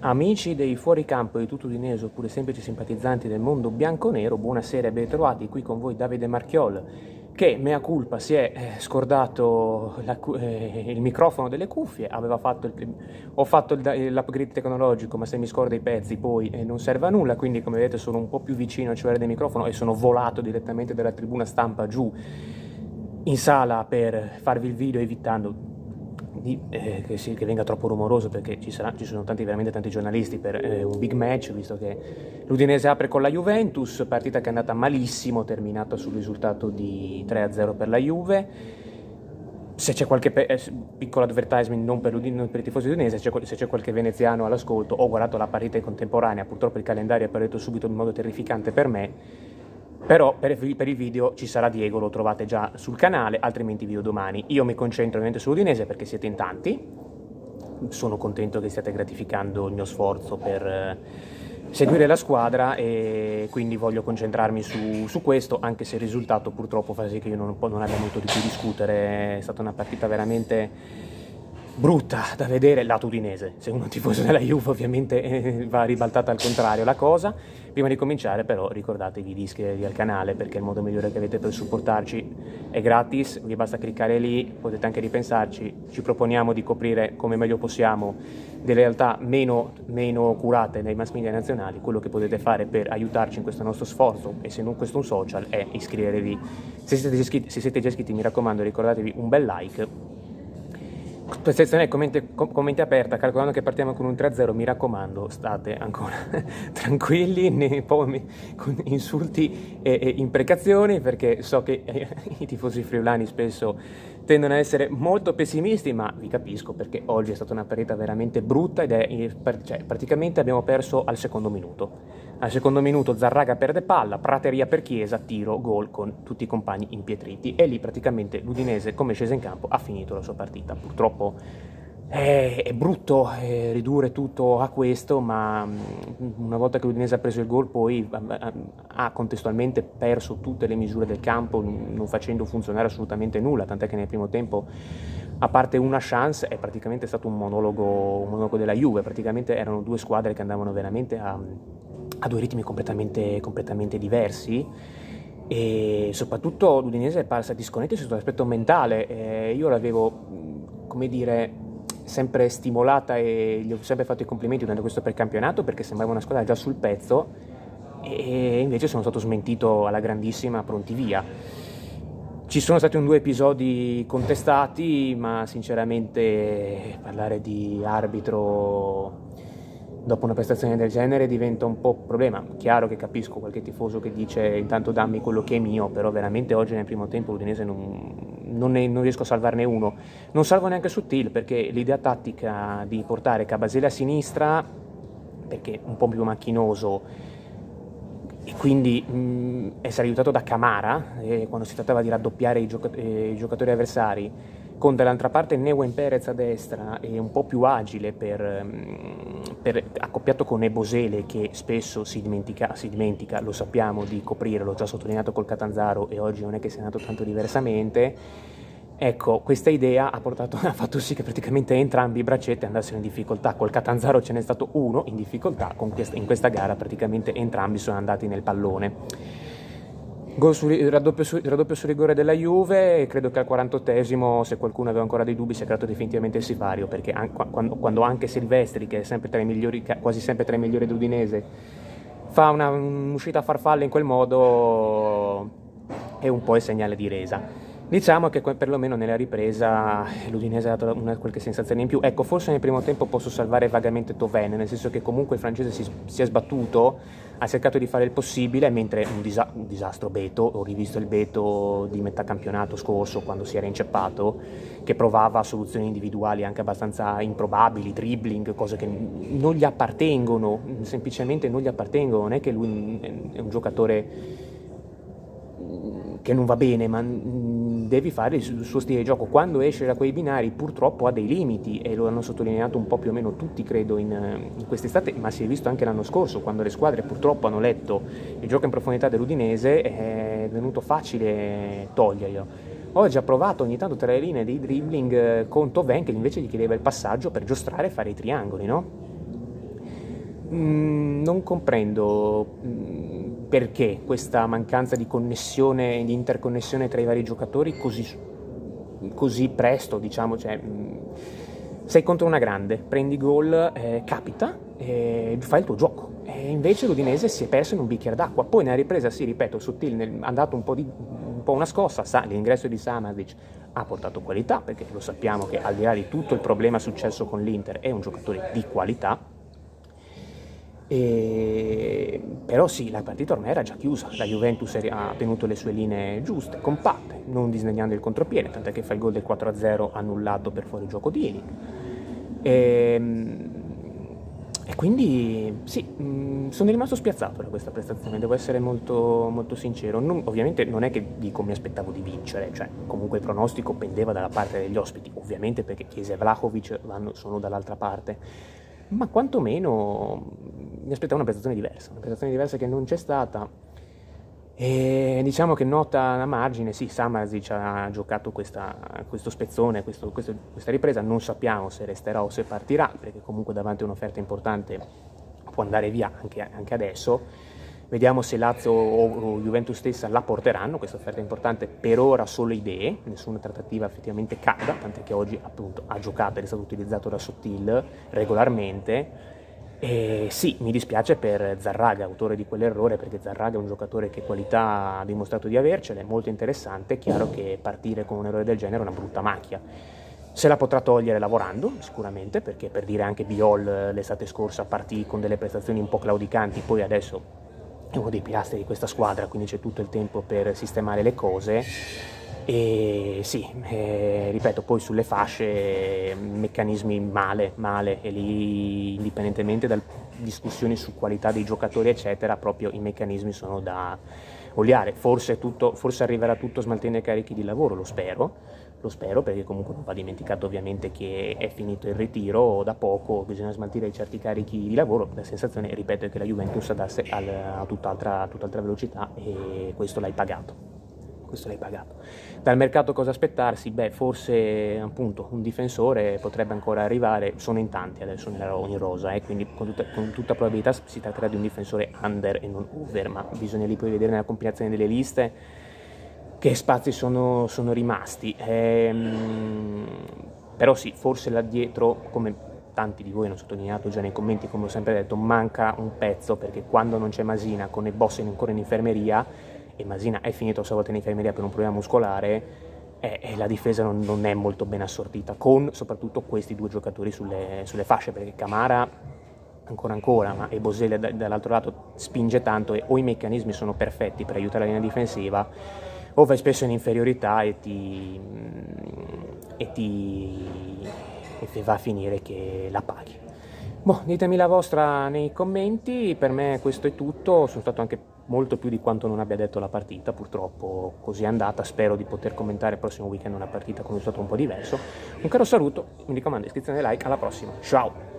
Amici dei fuoricampo di tutto Udinese oppure semplici simpatizzanti del mondo bianconero, buonasera e ben trovati, qui con voi Davide Marchiol, che mea culpa si è scordato il microfono delle cuffie, ho fatto l'upgrade tecnologico, ma se mi scordo i pezzi poi non serve a nulla, quindi come vedete sono un po' più vicino al cellulare del microfono e sono volato direttamente dalla tribuna stampa giù in sala per farvi il video, evitando che venga troppo rumoroso, perché ci sono veramente tanti giornalisti per un big match, visto che l'Udinese apre con la Juventus, partita che è andata malissimo, terminata sul risultato di 3-0 per la Juve. Se c'è qualche piccolo advertisement non per i tifosi udinese, se c'è qualche veneziano all'ascolto, ho guardato la partita in contemporanea, purtroppo il calendario è apparito subito in modo terrificante per me, però per il video ci sarà Diego, lo trovate già sul canale, altrimenti video domani. Io mi concentro ovviamente sull'Udinese perché siete in tanti, sono contento che stiate gratificando il mio sforzo per seguire la squadra e quindi voglio concentrarmi su questo, anche se il risultato purtroppo fa sì che io non abbia molto di cui discutere. È stata una partita veramente brutta da vedere, lato udinese. Se uno è un tifoso della Juve ovviamente va ribaltata al contrario la cosa. Prima di cominciare però ricordatevi di iscrivervi al canale, perché è il modo migliore che avete per supportarci, è gratis, vi basta cliccare lì, potete anche ripensarci. Ci proponiamo di coprire come meglio possiamo delle realtà meno curate dai mass media nazionali. Quello che potete fare per aiutarci in questo nostro sforzo, e se non questo un social, è iscrivervi. Se siete già iscritti, mi raccomando, ricordatevi un bel like. Sezione commenti aperta, calcolando che partiamo con un 3-0, mi raccomando, state ancora tranquilli, con insulti e imprecazioni, perché so che i tifosi friulani spesso tendono a essere molto pessimisti, ma vi capisco, perché oggi è stata una partita veramente brutta praticamente abbiamo perso al secondo minuto. Al secondo minuto Zarraga perde palla, prateria per Chiesa, tiro, gol con tutti i compagni impietriti, e lì praticamente l'Udinese, come è sceso in campo, ha finito la sua partita. Purtroppo è brutto ridurre tutto a questo, ma una volta che l'Udinese ha preso il gol poi ha contestualmente perso tutte le misure del campo, non facendo funzionare assolutamente nulla, tant'è che nel primo tempo, a parte una chance, è praticamente stato un monologo della Juve. Praticamente erano due squadre che andavano veramente a due ritmi completamente diversi, e soprattutto l'Udinese è parsa disconnessa sotto l'aspetto mentale. Io l'avevo, come dire, sempre stimolata e gli ho sempre fatto i complimenti durante questo precampionato, perché sembrava una squadra già sul pezzo, e invece sono stato smentito alla grandissima, pronti via. Ci sono stati due episodi contestati, ma sinceramente parlare di arbitro dopo una prestazione del genere diventa un po' un problema. Chiaro che capisco qualche tifoso che dice intanto dammi quello che è mio, però veramente oggi nel primo tempo l'Udinese non riesco a salvarne uno. Non salvo neanche Sottil, perché l'idea tattica di portare Cabasele a sinistra, perché è un po' più macchinoso, e quindi essere aiutato da Camara quando si trattava di raddoppiare i giocatori avversari, con dall'altra parte Neuen Perez a destra e un po' più agile accoppiato con Ebosele, che spesso si dimentica, lo sappiamo, di coprire. L'ho già sottolineato col Catanzaro e oggi non è che sia andato tanto diversamente. Ecco, questa idea ha fatto sì che praticamente entrambi i braccetti andassero in difficoltà. Col Catanzaro ce n'è stato uno in difficoltà, in questa gara praticamente entrambi sono andati nel pallone. Raddoppio sul rigore della Juve, e credo che al 48esimo, se qualcuno aveva ancora dei dubbi, si è creato definitivamente il sipario, perché quando anche Silvestri, che è sempre quasi sempre tra i migliori dell'Udinese, fa un'uscita a farfalle in quel modo, è un po' il segnale di resa. Diciamo che perlomeno nella ripresa l'Udinese ha dato qualche sensazione in più. Ecco, forse nel primo tempo posso salvare vagamente Thauvin, nel senso che comunque il francese si è sbattuto, ha cercato di fare il possibile, mentre un disastro Beto. Ho rivisto il Beto di metà campionato scorso, quando si era inceppato, che provava soluzioni individuali anche abbastanza improbabili, dribbling, cose che non gli appartengono, semplicemente non gli appartengono. Non è che lui è un giocatore che non va bene, ma devi fare il suo stile di gioco. Quando esce da quei binari purtroppo ha dei limiti, e lo hanno sottolineato un po' più o meno tutti, credo, in quest'estate, ma si è visto anche l'anno scorso, quando le squadre purtroppo hanno letto il gioco in profondità dell'Udinese, è venuto facile toglierlo. Oggi ha provato ogni tanto tra le linee dei dribbling con Thauvin, che invece gli chiedeva il passaggio per giostrare e fare i triangoli, no? Non comprendo perché questa mancanza di connessione, di interconnessione tra i vari giocatori così presto, diciamo, cioè, sei contro una grande, prendi gol, capita, fai il tuo gioco. E invece l'Udinese si è perso in un bicchiere d'acqua. Poi nella ripresa, sì, ripeto, Sottil ha dato un po' una scossa, l'ingresso di Samardžić ha portato qualità, perché lo sappiamo che al di là di tutto il problema successo con l'Inter è un giocatore di qualità. Però sì, la partita ormai era già chiusa, la Juventus ha tenuto le sue linee giuste, compatte, non disdegnando il contropiede, tant'è che fa il gol del 4-0 annullato per fuorigioco di Elik. E quindi sì, sono rimasto spiazzato da questa prestazione, devo essere molto, molto sincero. Ovviamente non è che dico mi aspettavo di vincere, cioè comunque il pronostico pendeva dalla parte degli ospiti, ovviamente perché Chiesa e Vlahovic sono dall'altra parte, ma quantomeno mi aspettavo una prestazione diversa che non c'è stata. E diciamo che nota a margine, sì, Samardžić ha giocato questo spezzone, questa ripresa, non sappiamo se resterà o se partirà, perché comunque davanti a un'offerta importante può andare via anche adesso. Vediamo se Lazio o Juventus stessa la porteranno, questa offerta importante, per ora solo idee, nessuna trattativa effettivamente calda, tant'è che oggi appunto ha giocato ed è stato utilizzato da Sottil regolarmente. E sì, mi dispiace per Zarraga, autore di quell'errore, perché Zarraga è un giocatore che qualità ha dimostrato di avercele, è molto interessante, è chiaro che partire con un errore del genere è una brutta macchia. Se la potrà togliere lavorando, sicuramente, perché per dire anche Biol l'estate scorsa partì con delle prestazioni un po' claudicanti, poi adesso è uno dei pilastri di questa squadra, quindi c'è tutto il tempo per sistemare le cose. E sì, ripeto, poi sulle fasce meccanismi male, e lì indipendentemente dalle discussioni su qualità dei giocatori eccetera, proprio i meccanismi sono da oliare. Forse arriverà tutto smaltendo i carichi di lavoro, lo spero, perché comunque non va dimenticato ovviamente che è finito il ritiro da poco, bisogna smaltire certi carichi di lavoro. La sensazione, ripeto, è che la Juventus andasse a tutt'altra velocità, e questo l'hai pagato. Dal mercato cosa aspettarsi? Beh, forse appunto un difensore potrebbe ancora arrivare, sono in tanti adesso in rosa, quindi con tutta probabilità si tratterà di un difensore under e non over, ma bisogna lì poi vedere nella compilazione delle liste che spazi sono rimasti. Però sì, forse là dietro, come tanti di voi hanno sottolineato già nei commenti, come ho sempre detto, manca un pezzo, perché quando non c'è Masina, con i boss ancora in infermeria, e Masina è finito a sua volta in infermeria per un problema muscolare, la difesa non è molto ben assortita, con soprattutto questi due giocatori sulle fasce, perché Camara ancora, e Boselli dall'altro lato spinge tanto, e o i meccanismi sono perfetti per aiutare la linea difensiva, o vai spesso in inferiorità e ti va a finire che la paghi. Boh, ditemi la vostra nei commenti, per me questo è tutto, sono stato anche molto più di quanto non abbia detto la partita, purtroppo così è andata, spero di poter commentare il prossimo weekend una partita con un stato un po' diverso. Un caro saluto, mi raccomando iscrizione e like, alla prossima, ciao!